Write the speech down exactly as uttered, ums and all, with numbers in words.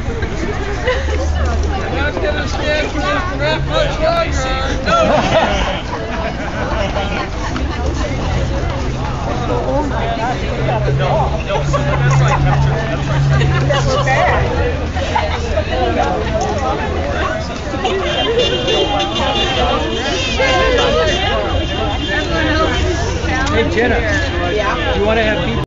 not gonna stand for this that much longer. No. Oh my God, you got a dog. No, no, that's right. That's right. That's so bad. Hey Jenna, Yeah. do you want to have people